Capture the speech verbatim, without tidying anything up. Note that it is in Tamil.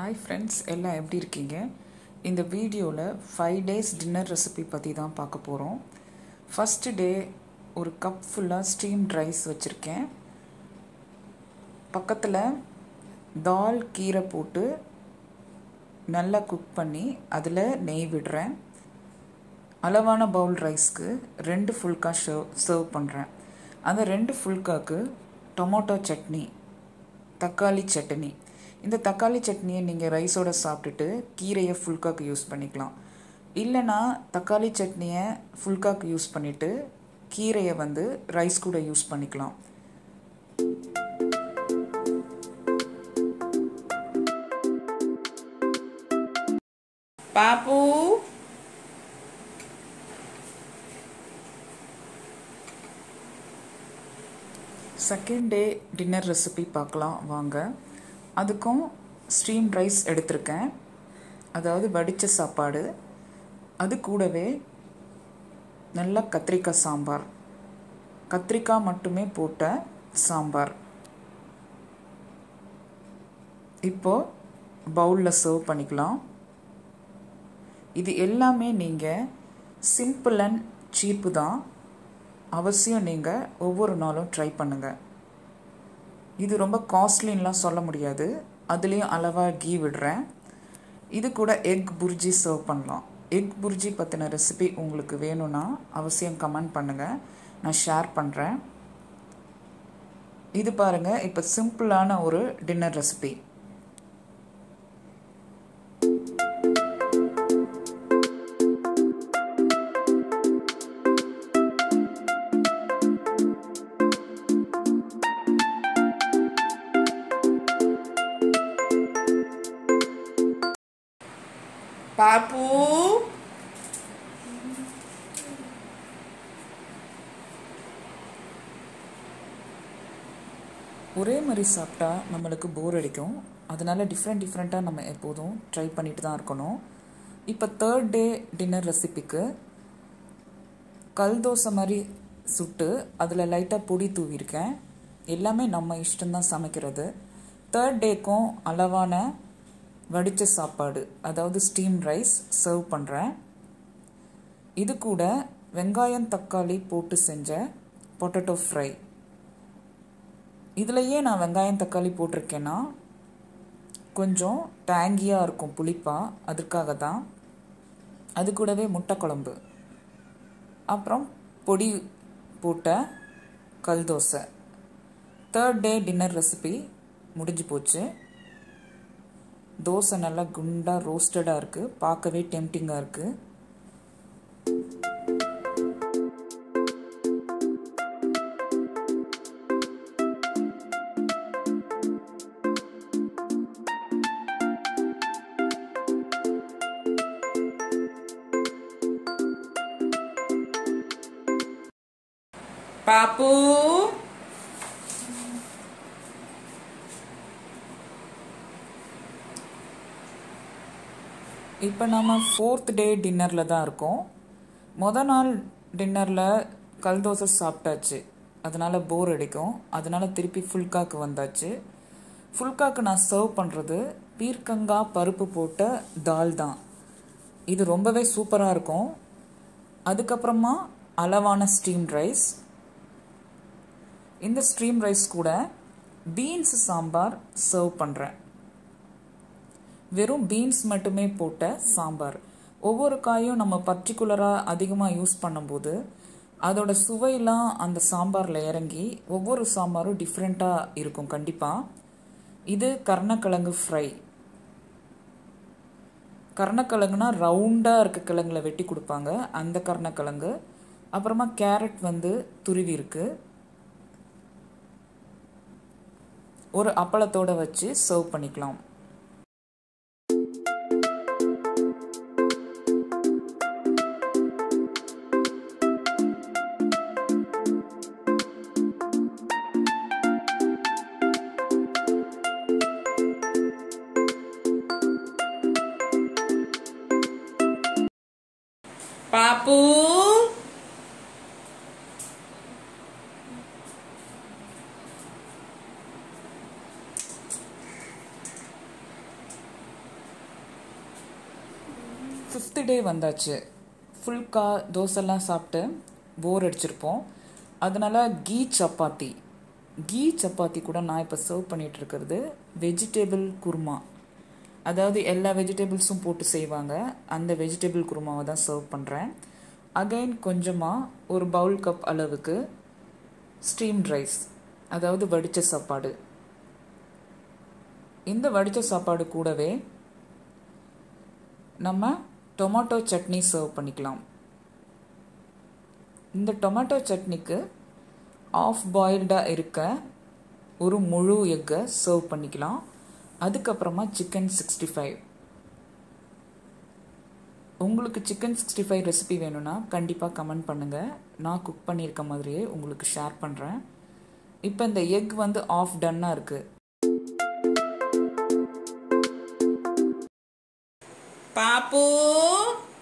ஹாய் ஃப்ரெண்ட்ஸ், எல்லாம் எப்படி இருக்கீங்க? இந்த வீடியோவில் ஃபைவ் டேஸ் டின்னர் ரெசிபி பற்றி தான் பார்க்க போகிறோம். ஃபஸ்ட்டு டே ஒரு கப் ஃபுல்லாக ஸ்டீம்ட் ரைஸ் வச்சுருக்கேன். பக்கத்தில் தால் கீரை போட்டு நல்லா குக் பண்ணி அதில் நெய் விடுறேன். அளவான பவுல் ரைஸ்க்கு ரெண்டு ஃபுல்கா சர்வ் சர்வ் பண்ணுறேன். அந்த ரெண்டு ஃபுல்காக்கு டொமேட்டோ சட்னி, தக்காளி சட்னி. இந்த தக்காளி சட்னியை நீங்கள் ரைஸோடு சாப்பிட்டுட்டு கீரையை ஃபுல்காக்கு யூஸ் பண்ணிக்கலாம். இல்லைனா தக்காளி சட்னியை ஃபுல்காக்கு யூஸ் பண்ணிவிட்டு கீரையை வந்து ரைஸ் கூட யூஸ் பண்ணிக்கலாம். பாப்பு செகண்ட் டே டின்னர் ரெசிபி பார்க்கலாம் வாங்க. அதுக்கும் ஸ்டீம் ரைஸ் எடுத்திருக்கேன், அதாவது வடித்த சாப்பாடு. அது கூடவே நல்லா கத்திரிக்காய் சாம்பார், கத்திரிக்காய் மட்டுமே போட்ட சாம்பார். இப்போது பவுலில் சர்வ் பண்ணிக்கலாம். இது எல்லாமே நீங்கள் சிம்பிள் அண்ட் சீப்பு தான். அவசியம் நீங்கள் ஒவ்வொரு நாளும் ட்ரை பண்ணுங்கள். இது ரொம்ப காஸ்ட்லின்லாம் சொல்ல முடியாது. அதுலேயும் அளவாக கீ விடுறேன். இது கூட எக் புர்ஜி சர்வ் பண்ணலாம். எக் புர்ஜி பற்றின ரெசிபி உங்களுக்கு வேணும்னா அவசியம் கமெண்ட் பண்ணுங்கள், நான் ஷேர் பண்ணுறேன். இது பாருங்கள், இப்போ சிம்பிளான ஒரு டின்னர் ரெசிபி. பாப்பு ஒரே மாதிரி சாப்பிட்டா நம்மளுக்கு போர் அடிக்கும். அதனால் டிஃப்ரெண்ட் டிஃப்ரெண்ட்டாக நம்ம எப்போதும் ட்ரை பண்ணிட்டு தான் இருக்கணும். இப்போ தேர்ட் டே டின்னர் ரெசிபிக்கு கல் தோசை மாதிரி சுட்டு அதில் லைட்டாக பொடி தூவிருக்கேன். எல்லாமே நம்ம இஷ்டம்தான் சமைக்கிறது. தேர்ட் டேக்கும் அளவான வடித்த சாப்பாடு, அதாவது ஸ்டீம் ரைஸ் சர்வ் பண்ணுறேன். இது கூட வெங்காயம் தக்காளி போட்டு செஞ்ச பொட்டேட்டோ ஃப்ரை. இதுலையே நான் வெங்காயம் தக்காளி போட்டிருக்கேன்னா கொஞ்சம் டேங்கியாக இருக்கும், புளிப்பாக, அதுக்காக தான். அது கூடவே முட்டை குழம்பு, அப்புறம் பொடி போட்ட கல் dosa. Third day dinner recipe முடிஞ்சு போச்சு. தோசை நல்லா குண்டாக ரோஸ்டடாக இருக்குது, பார்க்கவே டெம்டிங்காக இருக்குது. பாப்பு இப்போ நம்ம ஃபோர்த் டே டின்னரில் தான் இருக்கோம். மொதல் நாள் டின்னரில் கல் தோசை சாப்பிட்டாச்சு, அதனால் போர் அடிக்கும். அதனால் திருப்பி ஃபுல்காக்கு வந்தாச்சு. ஃபுல்காக்கு நான் சர்வ் பண்ணுறது பீர்க்கங்காய் பருப்பு போட்ட தால் தான். இது ரொம்பவே சூப்பராக இருக்கும். அதுக்கப்புறமா அளவான ஸ்டீம் ரைஸ். இந்த ஸ்டீம் ரைஸ் கூட பீன்ஸ் சாம்பார் சர்வ் பண்ணுறேன். வெறும் பீன்ஸ் மட்டுமே போட்ட சாம்பார். ஒவ்வொரு காயும் நம்ம பர்டிகுலராக அதிகமாக யூஸ் பண்ணும்போது அதோட சுவையெல்லாம் அந்த சாம்பாரில் இறங்கி ஒவ்வொரு சாம்பாரும் டிஃப்ரெண்ட்டாக இருக்கும் கண்டிப்பாக. இது கருணக்கிழங்கு ஃப்ரை. கருணக்கிழங்குனா ரவுண்டாக இருக்க கிழங்குல வெட்டி கொடுப்பாங்க, அந்த கருணக்கிழங்கு. அப்புறமா கேரட் வந்து துருவி இருக்கு. ஒரு அப்பளத்தோடு வச்சு சர்வ் பண்ணிக்கலாம். பாப்பு ஃபிஃப்த் டே வந்தாச்சு. ஃபுல்கா தோசைலாம் சாப்பிட்டு போர் அடிச்சிருப்போம். அதனால் கீ சப்பாத்தி கீ சப்பாத்தி கூட நான் இப்போ சர்வ் பண்ணிகிட்டு இருக்கிறது வெஜிடபிள் குருமா. அதாவது எல்லா வெஜிடபிள்ஸும் போட்டு செய்வாங்க, அந்த வெஜிடபிள் குருமாவை தான் சர்வ் பண்ணுறேன். அகைன் கொஞ்சமாக ஒரு பவுல் கப் அளவுக்கு ஸ்டீம்ட் ரைஸ், அதாவது வடித்த சாப்பாடு. இந்த வடித்த சாப்பாடு கூடவே நம்ம டொமேட்டோ சட்னி சர்வ் பண்ணிக்கலாம். இந்த டொமேட்டோ சட்னிக்கு ஆஃப் பாயில்டாக இருக்க ஒரு முழு எக்கை சர்வ் பண்ணிக்கலாம். அதுக்கப்புறமா சிக்கன் சிக்ஸ்டி ஃபைவ். உங்களுக்கு சிக்கன் சிக்ஸ்டி ஃபைவ் ரெசிபி வேணும்னா கண்டிப்பாக கமெண்ட் பண்ணுங்கள். நான் குக் பண்ணியிருக்க மாதிரியே உங்களுக்கு ஷேர் பண்ணுறேன். இப்போ இந்த எக் வந்து ஆஃப் டன்னாக இருக்குது. பாப்பு